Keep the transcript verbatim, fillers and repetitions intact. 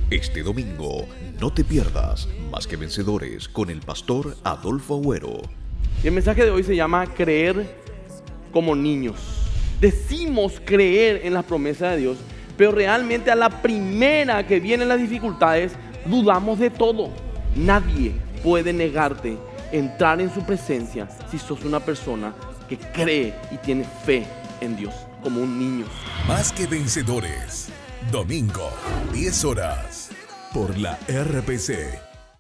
Este domingo, no te pierdas Más que Vencedores con el pastor Adolfo Agüero. Y el mensaje de hoy se llama creer como niños. Decimos creer en las promesas de Dios, pero realmente a la primera que vienen las dificultades, dudamos de todo. Nadie puede negarte entrar en su presencia si sos una persona que cree y tiene fe en Dios, como un niño. Más que Vencedores, domingo, diez horas, por la R P C.